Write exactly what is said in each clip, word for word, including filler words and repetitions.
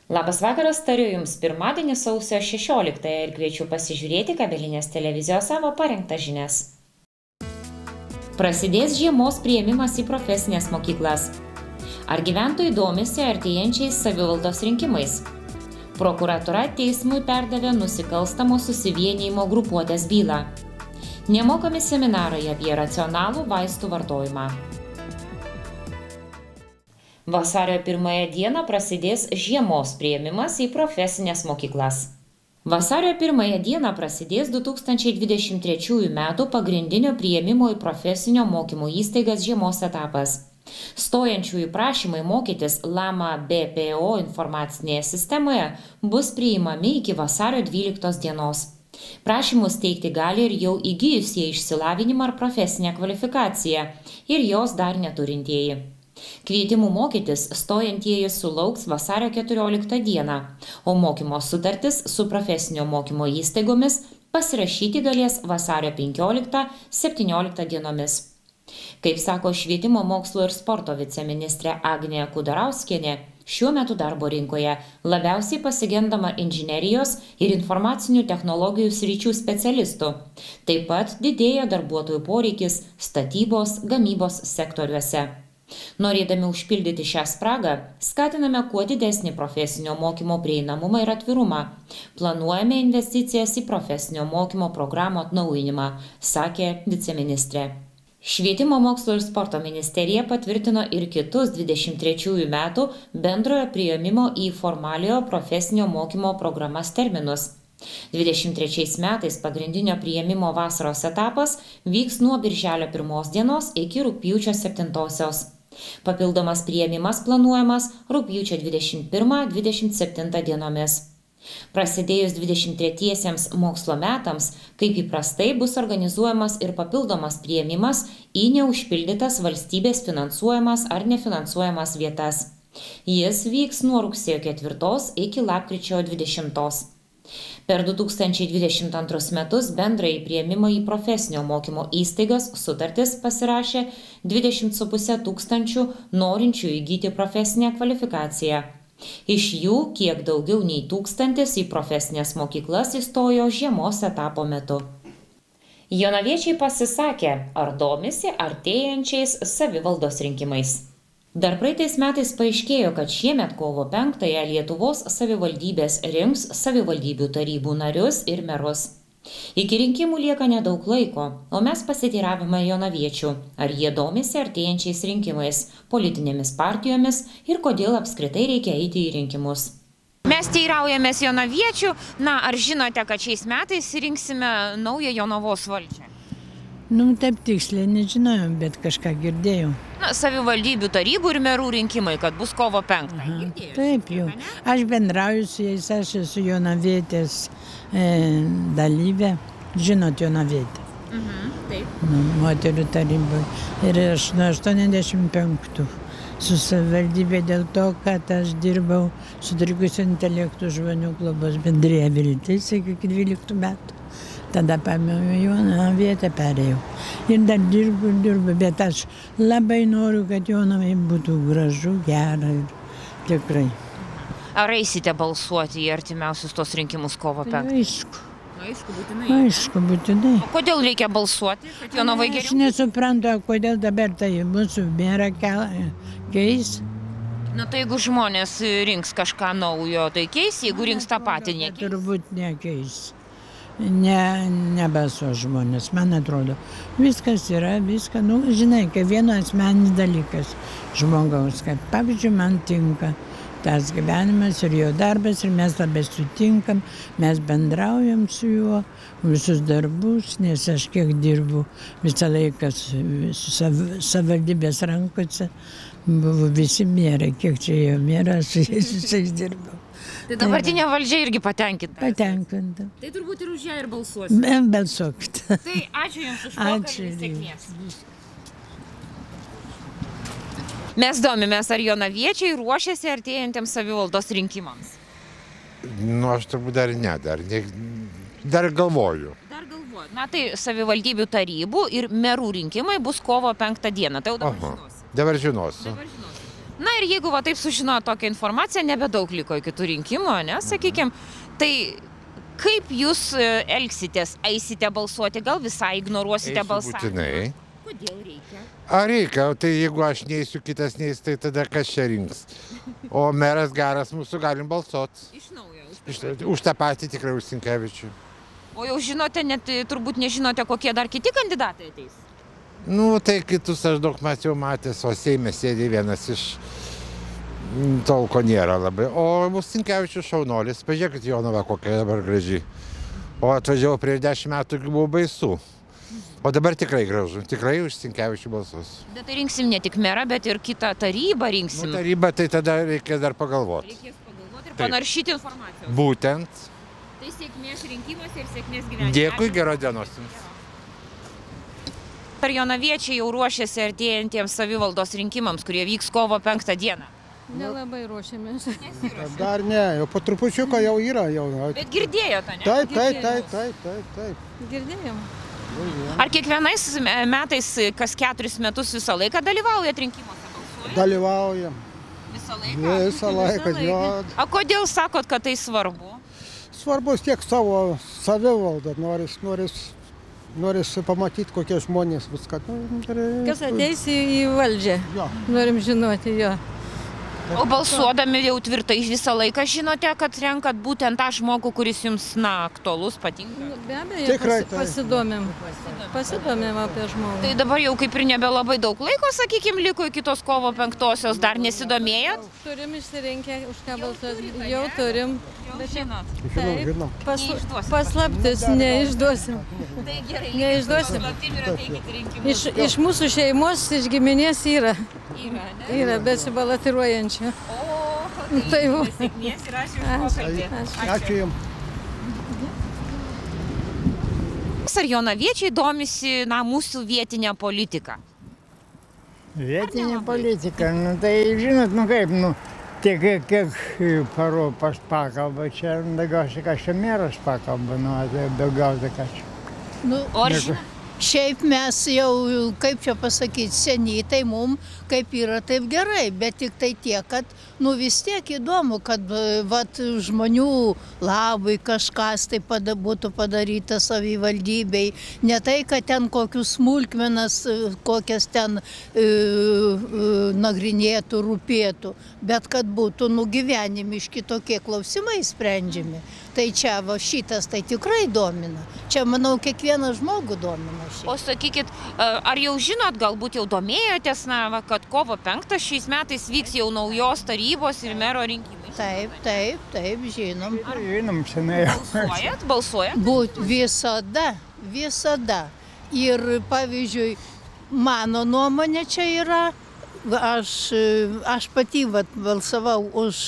Labas vakaras, tariu Jums pirmadienį sausio šešioliktąją ir kviečiu pasižiūrėti kabelinės televizijos savo parengtas žinias. Prasidės žiemos priėmimas į profesinės mokyklas. Ar gyventojai domisi artėjančiais savivaldos rinkimais? Prokuratūra teismui perdavė nusikalstamo susivienijimo grupuotės bylą. Nemokami seminarai apie racionalų vaistų vartojimą. Vasario pirmąją dieną prasidės žiemos priėmimas į profesinės mokyklas. Vasario pirmąją dieną prasidės du tūkstančiai dvidešimt trečiųjų metų pagrindinio priėmimo į profesinio mokymo įstaigas žiemos etapas. Stojančiųjų prašymai mokytis Lama B P O informacinėje sistemoje bus priimami iki vasario dvyliktos dienos. Prašymus teikti gali ir jau įgijusieji išsilavinimą ar profesinę kvalifikaciją ir jos dar neturintieji. Kvietimų mokytis stojantieji sulauks vasario keturioliktą dieną, o mokymo sutartis su profesinio mokymo įstaigomis pasirašyti galės vasario penkioliktą septynioliktą dienomis. Kaip sako švietimo, mokslo ir sporto viceministrė Agnė Kudarauskienė, šiuo metu darbo rinkoje labiausiai pasigendama inžinerijos ir informacinių technologijų sričių specialistų. Taip pat didėja darbuotojų poreikis statybos, gamybos sektoriuose. Norėdami užpildyti šią spragą, skatiname kuo didesnį profesinio mokymo prieinamumą ir atvirumą. Planuojame investicijas į profesinio mokymo programų atnaujinimą, sakė viceministrė. Švietimo, mokslo ir sporto ministerija patvirtino ir kitus dvidešimt trečiųjų metų bendrojo priėmimo į formaliojo profesinio mokymo programas terminus. dvidešimt trečiais metais pagrindinio priėmimo vasaros etapas vyks nuo birželio pirmos dienos iki rugpjūčio septintosios. Papildomas priėmimas planuojamas rugpjūčio dvidešimt pirmą dvidešimt septintą dienomis. Prasidėjus dvidešimt tretiesiems mokslo metams, kaip įprastai bus organizuojamas ir papildomas priėmimas į neužpildytas valstybės finansuojamas ar nefinansuojamas vietas. Jis vyks nuo rugsėjo ketvirtos iki lapkričio dvidešimtos. Per du tūkstančiai dvidešimt antrus metus bendrąjį priėmimą į profesinio mokymo įstaigas sutartis pasirašė dvidešimt su puse tūkstančių norinčių įgyti profesinę kvalifikaciją. Iš jų kiek daugiau nei tūkstantis į profesinės mokyklas įstojo žiemos etapo metu. Jonaviečiai pasisakė, ar domisi artėjančiais savivaldos rinkimais. Dar praeitais metais paaiškėjo, kad šiemet kovo penktąją Lietuvos savivaldybės rinks savivaldybių tarybų narius ir merus. Iki rinkimų lieka nedaug laiko, o mes pasiteiravome jonaviečių, ar jie domisi artėjančiais rinkimais, politinėmis partijomis ir kodėl apskritai reikia eiti į rinkimus. Mes teiraujamės jonaviečių, na, ar žinote, kad šiais metais rinksime naują Jonavos valdžią? Nu, taip tiksliai nežinojom, bet kažką girdėjau. Na, savivaldybių tarybų ir merų rinkimai, kad bus kovo penktą. Taip jau. Aš bendrauju su jais, aš esu jonavietės e, dalyvė. Žinot jonavietę? Mhm, taip. Nu, moterų tarybai. Ir aš nuo aštuoniasdešimt penktų su savivaldybė dėl to, kad aš dirbau sutrikusio intelektų žmonių globos bendrija Viltis iki dvyliktų metų. Tada paėmiau Jonavietę, perėjau. Ir dar dirbu, dirbu, bet aš labai noriu, kad Jonavai būtų gražu, gera ir tikrai. Ar eisite balsuoti į artimiausius tos rinkimus kovo penktą? Aišku. Aišku, būtinai. Aišku, būtinai. O kodėl reikia balsuoti, kad Jonavai geriau? Aš nesuprantu, kodėl dabar tai mūsų merą keis. Na tai jeigu žmonės rinks kažką naujo, tai keis, jeigu rinks tą patį nekeis? Turbūt nekeis. Ne, nebalsuo žmonės, man atrodo. Viskas yra, viską, nu, žinai, kaip vieno asmeninis dalykas žmogaus, kad pavyzdžiui man tinka tas gyvenimas ir jo darbas ir mes labai sutinkam, mes bendraujam su juo, visus darbus, nes aš kiek dirbu visą laiką su savivaldybės rankose, buvo visi merai, kiek čia jo merai, su jais visais dirbau. Tai dabartinė valdžia irgi patenkinta. Patenkinta. Tai turbūt ir už ją ir balsuosite. Balsuokit. Tai ačiū Jums už pokalbį, sėkmės. Mes domimės, ar jonaviečiai ruošiasi artėjantiems savivaldos rinkimams. Nu, aš turbūt dar ne, dar, ne, dar galvoju. Dar galvoju. Na tai savivaldybių tarybų ir merų rinkimai bus kovo penktą dieną. Tai jau dabar žinosiu. Dabar žinosiu. Dabar žinosiu. Na ir jeigu va taip sužinojo tokią informaciją, nebedaug liko iki tų rinkimų, ne, sakykime, tai kaip jūs elgsitės? Eisite balsuoti, gal visai ignoruosite balsavimą? Būtinai. Kodėl reikia? Ar reikia, tai jeigu aš neįsiu, kitas neįs, tai tada kas čia rinks? O meras geras, mūsų galim balsuoti. Iš naujo. Už, už tą patį tikrai už Sinkevičių. O jau žinote, net turbūt nežinote, kokie dar kiti kandidatai ateis? Nu, tai kitus aš daug mas jau matęs, o Seime sėdė vienas iš tol, ko nėra labai. O mūsų Sinkevičius šaunuolis, pažiūrėkit Jonava, kokia dabar graži. O atvažiavau prieš dešimt metų, buvo baisu. O dabar tikrai gražu, tikrai už Sinkevičių balsus. Bet tai rinksim ne tik merą, bet ir kitą tarybą rinksim. Nu, taryba, tai tada reikės dar pagalvoti. Reikės pagalvoti ir panaršyti informacijos. Būtent. Tai sėkmės rinkimuose ir sėkmės gyvenime. Dėkui, geros dienos jums. Ar jonaviečiai jau ruošiasi artėjantiems savivaldos rinkimams, kurie vyks kovo penktą dieną? Nelabai ruošiamės. Dar ne, jau po trupučiuką jau yra. Jau. Bet girdėjote, ne? Taip, taip, taip, taip, taip, taip. Girdėjom. Ar kiekvienais metais, kas keturis metus visą laiką dalyvaujat rinkimuose? Balsuojat? Dalyvaujam. Visą laiką? Visą laiką, jo. O kodėl sakot, kad tai svarbu? Svarbus tiek savo savivaldą, noris, noris, noris pamatyti, kokie žmonės viską. Kas ateis į valdžią? Jo. Norim žinoti, jo. O balsuodami jau tvirtai visą laiką žinote, kad renkat būtent tą žmogų, kuris jums, na, aktualus, patinka? Be abejo, Tikrai, pasi, pasidomėm. Pasidomėm apie žmogų. Tai dabar jau kaip ir nebelabai daug laiko, sakykime, liko iki tos kovo penktosios, dar nesidomėjot? Turim išsirinkę, už ką balsuoti. Jau turim. Jau žinot. Žinom, žinom. Pas, Neišduosim. paslaptis, neišduosim. Tai gerai, Neišduosim. slaptim ir ateikit į rinkimus. Iš, iš mūsų šeimos, iš giminės yra. Yra, ne? Yra besibalotiruojančių. O, Tai tai va. sėkmės ir ačiū už pokalbį. Ačiū jums. Ar jonaviečiai domisi, na, mūsų vietinę politiką? Vietinė politika, nu tai žinot, nu kaip, nu, tiek kiek, kiek paropas pakalba, čia daugiausiai ką čia meras pakalba, nu, tai daugiausiai ką čia. Nu, O ar žinot? šiaip mes jau, kaip čia pasakyti, seniai, tai mums kaip yra taip gerai, bet tik tai tiek, kad nu vis tiek įdomu, kad vat, žmonių labui kažkas tai pada, būtų padaryta savivaldybei. Ne tai, kad ten kokius smulkmenas, kokias ten e, e, nagrinėtų, rūpėtų, bet kad būtų nugyvenimiški tokie klausimai sprendžiami. Tai čia va, šitas tai tikrai domina. Čia, manau, kiekvieną žmogų domina. O sakykit, ar jau žinot, galbūt jau domėjotės, na, va, kad kovo penktą šiais metais vyks jau naujos tarybos ir mero rinkimai? Taip, taip, taip, žinom. Žinom, senai jau. Balsuojat? Balsuojat? Būt visada, visada. Ir pavyzdžiui, mano nuomonė čia yra, aš, aš pati vat, balsavau už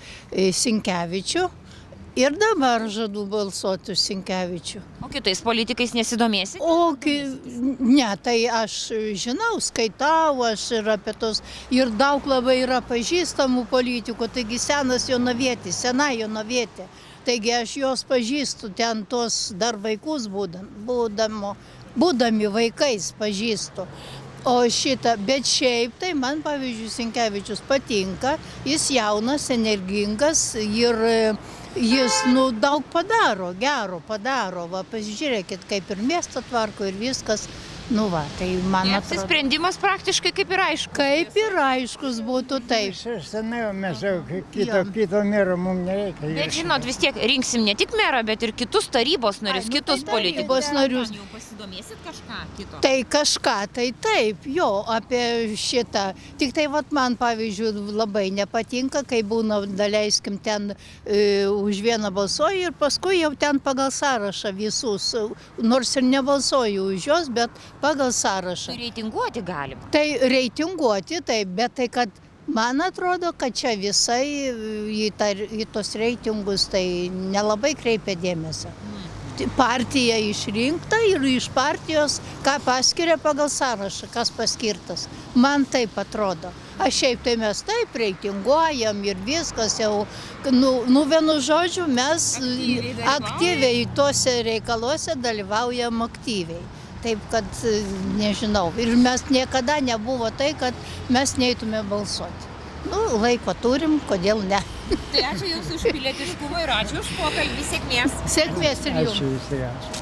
Sinkevičių. Ir dabar žadu balsuoti už Sinkevičių. O kitais politikais nesidomėsit? O, ne, tai aš žinau, skaitau, aš ir apie tos, ir daug labai yra pažįstamų politikų, taigi senas jonavietis, sena jonavietė. Taigi aš jos pažįstu, ten tos dar vaikus būdam, būdamo, būdami vaikais pažįstu. O šitą, bet šiaip tai man, pavyzdžiui, Sinkevičius patinka, jis jaunas, energingas ir jis, nu, daug padaro, gero padaro. Va, pasižiūrėkit, kaip ir miestą tvarko ir viskas. Nu, va, tai man atrodo. Apsisprendimas praktiškai kaip ir aišku. Kaip ir aiškus būtų taip. Senai jau mes jau kito, kito mero mums nereikia. Bet žinot, vis tiek rinksim ne tik merą, bet ir kitus tarybos narius, Ai, nu, kitus tai politikus. tarybos narius. Jau pasidomėsit kažką kito? Tai kažką, tai taip, jo, apie šitą. Tik tai vat, man, pavyzdžiui, labai nepatinka, kai būna, daleiskim, ten e, už vieną balsuoju ir paskui jau ten pagal sąrašą visus, nors ir nebalsuoju už jos, bet pagal sąrašą. Tai reitinguoti galima. Tai reitinguoti, taip, bet tai, kad man atrodo, kad čia visai į, ta, į tos reitingus tai nelabai kreipia dėmesio. Partija išrinkta ir iš partijos, ką paskiria pagal sąrašą, kas paskirtas. Man taip atrodo. Aš šiaip tai mes taip reitinguojam ir viskas jau, nu, nu vienu žodžiu, mes aktyviai, aktyviai tuose reikaluose dalyvaujam aktyviai. Taip, kad nežinau. Ir mes niekada nebuvo tai, kad mes neitume balsuoti. Nu, laiko turim, kodėl ne. Tai ačiū Jums už pilietiškumą ir ačiū už pokalbį. Sėkmės. Sėkmės ir Jums. Ačiū visai, ačiū.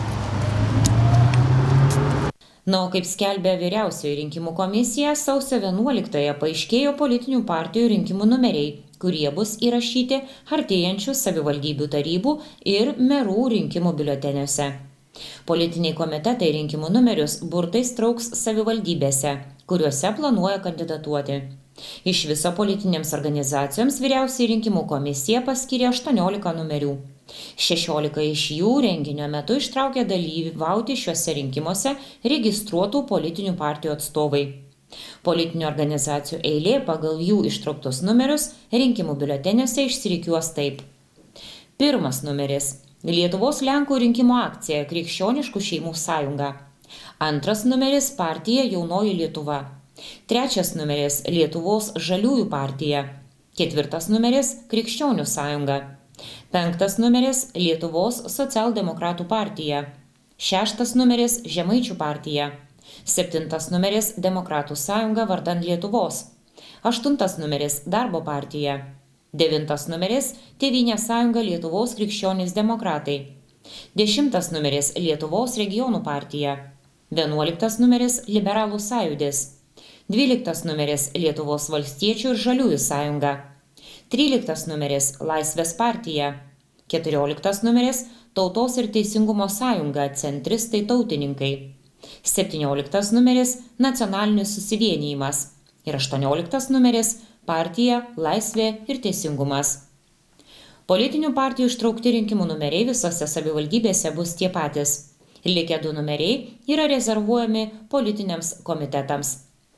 Na, o kaip skelbė Vyriausioji rinkimų komisija, sausio vienuoliktąją paaiškėjo politinių partijų rinkimų numeriai, kurie bus įrašyti artėjančių savivaldybių tarybų ir merų rinkimų biuleteniuose. Politiniai komitetai rinkimų numerius burtais trauks savivaldybėse, kuriuose planuoja kandidatuoti. Iš viso politinėms organizacijoms Vyriausioji rinkimų komisija paskyrė aštuoniolika numerių. šešiolika iš jų renginio metu ištraukė dalyvauti šiuose rinkimuose registruotų politinių partijų atstovai. Politinių organizacijų eilė pagal jų ištrauktus numerius rinkimų biuleteniuose išsirikiuos taip. Pirmas numeris – Lietuvos Lenkų rinkimų akcija Krikščioniškų šeimų sąjunga. Antras numeris – partija Jaunoji Lietuva. Trečias numeris – Lietuvos žaliųjų partija. Ketvirtas numeris – Krikščionių sąjunga. Penktas numeris – Lietuvos socialdemokratų partija. Šeštas numeris – Žemaičių partija. Septintas numeris – Demokratų sąjunga vardan Lietuvos. Aštuntas numeris – Darbo partija. Devintas numeris – Tėvynės sąjunga Lietuvos krikščionys demokratai. Dešimtas numeris – Lietuvos regionų partija. Vienuoliktas numeris – Liberalų sąjūdis. Dvyliktas numeris – Lietuvos valstiečių ir žaliųjų sąjunga. Tryliktas numeris – Laisvės partija. Keturioliktas numeris – Tautos ir teisingumo sąjunga centristai tautininkai. Septynioliktas numeris – Nacionalinis susivienijimas. Ir aštuonioliktas numeris – Partija, Laisvė ir teisingumas. Politinių partijų ištraukti rinkimų numeriai visose savivaldybėse bus tie patys. Likę du numeriai yra rezervuojami politiniams komitetams.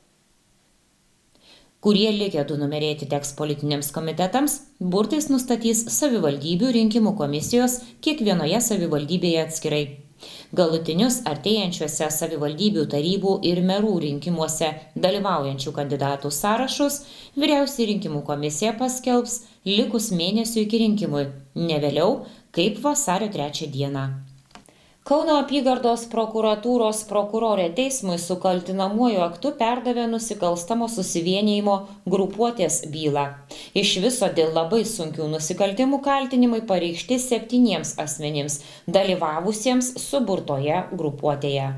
Kurie likę du numeriai atiteks politiniams komitetams, burtais nustatys savivaldybių rinkimų komisijos kiekvienoje savivaldybėje atskirai. Galutinius artėjančiuose savivaldybių tarybų ir merų rinkimuose dalyvaujančių kandidatų sąrašus Vyriausioji rinkimų komisija paskelbs likus mėnesių iki rinkimui, ne vėliau kaip vasario trečią dieną. Kauno apygardos prokuratūros prokurorė teismui su kaltinamuoju aktu perdavė nusikalstamo susivienijimo grupuotės bylą. Iš viso dėl labai sunkių nusikaltimų kaltinimai pareikšti septyniems asmenims, dalyvavusiems suburtoje grupuotėje.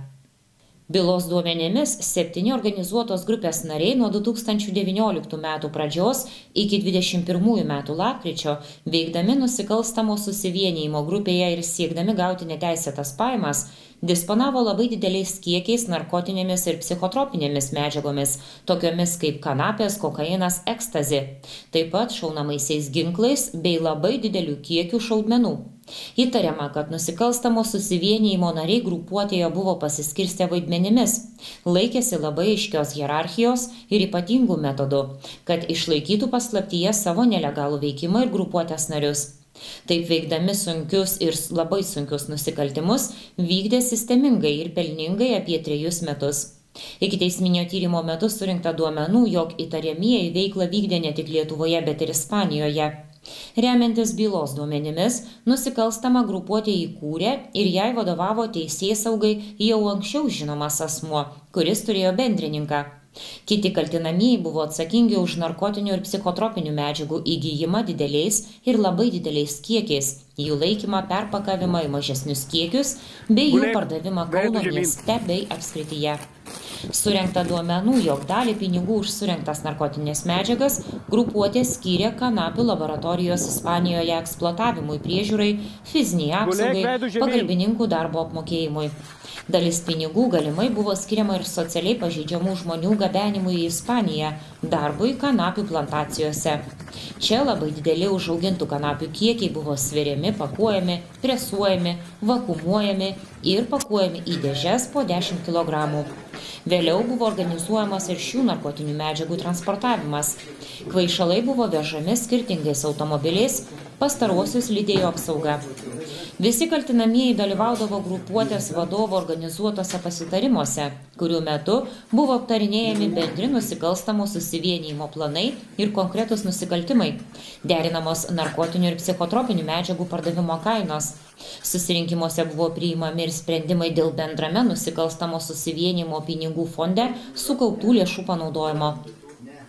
Bylos duomenimis septyni organizuotos grupės nariai nuo du tūkstančiai devynioliktų metų pradžios iki dvidešimt pirmųjų metų lapkričio, veikdami nusikalstamo susivienijimo grupėje ir siekdami gauti neteisėtas pajamas, disponavo labai dideliais kiekiais narkotinėmis ir psichotropinėmis medžiagomis, tokiomis kaip kanapės, kokainas, ekstazi, taip pat šaunamaisiais ginklais bei labai didelių kiekių šaudmenų. Įtariama, kad nusikalstamo susivienijimo nariai grupuotėje buvo pasiskirstę vaidmenimis, laikėsi labai aiškios hierarchijos ir ypatingų metodų, kad išlaikytų paslaptyje savo nelegalų veikimą ir grupuotės narius. Taip veikdami sunkius ir labai sunkius nusikaltimus vykdė sistemingai ir pelningai apie trejus metus. Ikiteisminio tyrimo metu surinkta duomenų, jog įtariamieji veiklą vykdė ne tik Lietuvoje, bet ir Ispanijoje. Remiantis bylos duomenimis, nusikalstama grupuotė įkūrė ir jai vadovavo teisėsaugai jau anksčiau žinomas asmuo, kuris turėjo bendrininką. Kiti kaltinamieji buvo atsakingi už narkotinių ir psichotropinių medžiagų įgijimą dideliais ir labai dideliais kiekiais, jų laikymą, perpakavimą į mažesnius kiekius bei jų pardavimą Kauno mieste bei apskrityje. Surengta duomenų, jog dalį pinigų už surengtas narkotinės medžiagas grupuotė skyrė kanapių laboratorijos Ispanijoje eksploatavimui, priežiūrai, fiziniai apsaugai, pagalbininkų darbo apmokėjimui. Dalis pinigų galimai buvo skiriama ir socialiai pažeidžiamų žmonių gabenimui į Ispaniją, darbui kanapių plantacijose. Čia labai dideli užaugintų kanapių kiekiai buvo sveriami, pakuojami, presuojami, vakumuojami ir pakuojami į dėžes po dešimt kilogramų. Vėliau buvo organizuojamas ir šių narkotinių medžiagų transportavimas. Kvaišalai buvo vežami skirtingais automobiliais, pastaruosius lydėjo apsauga. Visi kaltinamieji dalyvaudavo grupuotės vadovo organizuotose pasitarimuose, kurių metu buvo aptarinėjami bendri nusikalstamo susivienijimo planai ir konkretus nusikaltimai, derinamos narkotinių ir psichotropinių medžiagų pardavimo kainos. Susirinkimuose buvo priimami ir sprendimai dėl bendrame nusikalstamo susivienijimo pinigų fonde sukauptų lėšų panaudojimo.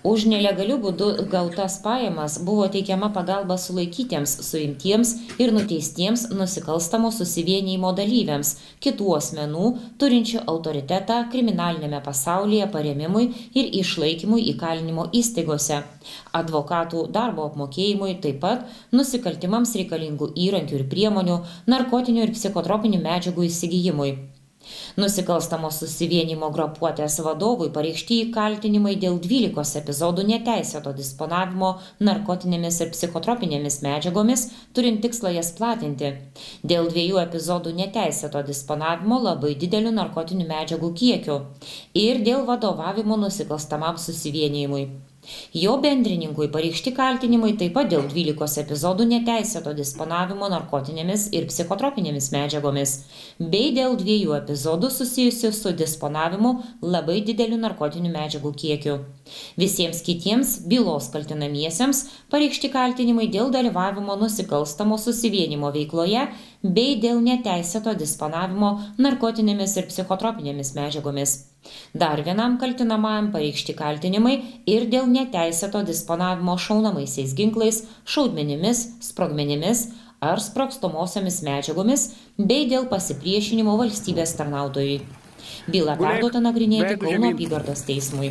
Už nelegalių būdų gautas pajamas buvo teikiama pagalba sulaikytiems, suimtiems ir nuteistiems nusikalstamo susivienijimo dalyviams, kitų asmenų, turinčių autoritetą kriminalinėme pasaulyje parėmimui ir išlaikymui įkalinimo įstaigose, advokatų darbo apmokėjimui, taip pat nusikaltimams reikalingų įrankių ir priemonių, narkotinių ir psichotropinių medžiagų įsigijimui. Nusikalstamo susivienijimo grupuotės vadovui pareikšti kaltinimai dėl dvylikos epizodų neteisėto disponavimo narkotinėmis ir psichotropinėmis medžiagomis, turint tikslą jas platinti. Dėl dviejų epizodų neteisėto disponavimo labai dideliu narkotinių medžiagų kiekiu ir dėl vadovavimo nusikalstamam susivienijimui. Jo bendrininkui pareikšti kaltinimai taip pat dėl dvylikos epizodų neteisėto disponavimo narkotinėmis ir psichotropinėmis medžiagomis, bei dėl dviejų epizodų susijusių su disponavimu labai dideliu narkotinių medžiagų kiekiu. Visiems kitiems bylos kaltinamiesiems pareikšti kaltinimai dėl dalyvavimo nusikalstamo susivienimo veikloje bei dėl neteisėto disponavimo narkotinėmis ir psichotropinėmis medžiagomis. Dar vienam kaltinamajam pareikšti kaltinimai ir dėl neteisėto disponavimo šaunamaisiais ginklais, šaudmenimis, sprogmenimis ar sprogstamosiomis medžiagomis bei dėl pasipriešinimo valstybės tarnautojui. Byla perduota nagrinėti Kauno apygardos teismui.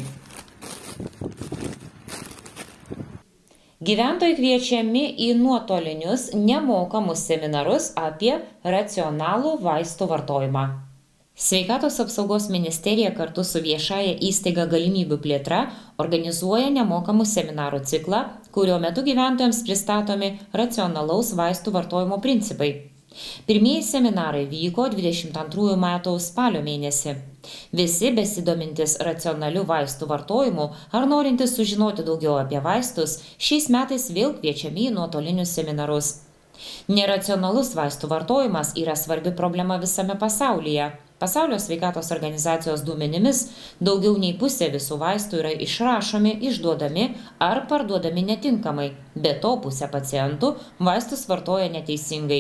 Gyventojai kviečiami į nuotolinius nemokamus seminarus apie racionalų vaistų vartojimą. Sveikatos apsaugos ministerija kartu su viešąja įstaiga Galimybių plėtra organizuoja nemokamų seminarų ciklą, kurio metu gyventojams pristatomi racionalaus vaistų vartojimo principai. Pirmieji seminarai vyko dvidešimt antrųjų metų spalio mėnesį. Visi besidomintis racionaliu vaistų vartojimu ar norintys sužinoti daugiau apie vaistus, šiais metais vėl kviečiami į nuotolinius seminarus. Neracionalus vaistų vartojimas yra svarbi problema visame pasaulyje. Pasaulio sveikatos organizacijos duomenimis daugiau nei pusė visų vaistų yra išrašomi, išduodami ar parduodami netinkamai, be to pusė pacientų vaistus vartoja neteisingai.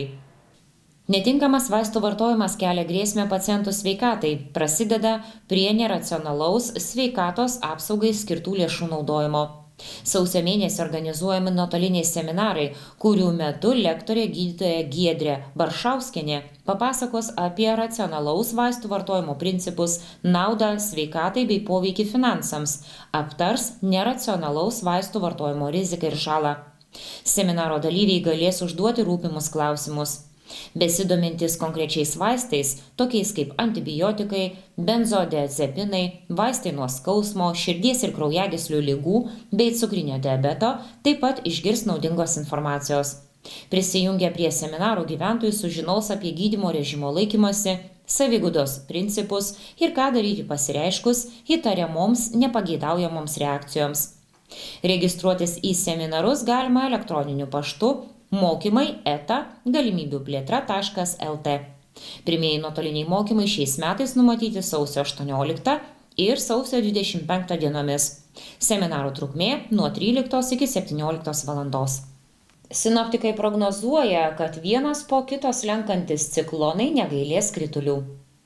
Netinkamas vaistų vartojimas kelia grėsmę pacientų sveikatai, prasideda prie neracionalaus sveikatos apsaugai skirtų lėšų naudojimo. Sausio mėnesį organizuojami nuotoliniai seminarai, kurių metu lektorė gydytoja Giedrė Baršauskienė papasakos apie racionalaus vaistų vartojimo principus, naudą sveikatai bei poveikį finansams, aptars neracionalaus vaistų vartojimo riziką ir žalą. Seminaro dalyviai galės užduoti rūpimus klausimus. Besidomintis konkrečiais vaistais, tokiais kaip antibiotikai, benzodiazepinai, vaistai nuo skausmo, širdies ir kraujagyslių ligų bei cukrinio diabeto, taip pat išgirs naudingos informacijos. Prisijungę prie seminarų gyventojai sužinos apie gydymo režimo laikymasi, savigudos principus ir ką daryti pasireiškus įtariamoms nepageidaujamoms reakcijoms. Registruotis į seminarus galima elektroniniu paštu mokymai eta galimybių plėtra taškas lt. Pirmieji nuotoliniai mokymai šiais metais numatyti sausio aštuonioliktą ir sausio dvidešimt penktą dienomis. Seminarų trukmė nuo tryliktos iki septynioliktos valandos. Sinoptikai prognozuoja, kad vienas po kito slenkantis ciklonai negailės kritulių.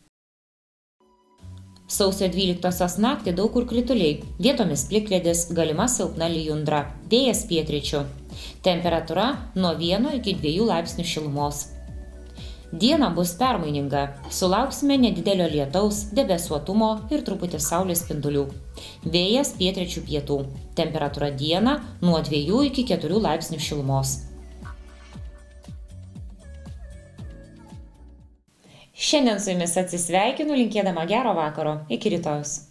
Sausio dvyliktosios naktį daug kur krituliai, vietomis plikledis, galima silpna lijundra, vėjas pietryčių. Temperatūra nuo vieno iki dviejų laipsnių šilumos. Diena bus permaininga, sulauksime nedidelio lietaus, debesuotumo ir truputį saulės spindulių. Vėjas pietryčių pietų, temperatūra dieną nuo dviejų iki keturių laipsnių šilumos. Šiandien su jumis atsisveikinu, linkėdama gero vakaro. Iki rytojus.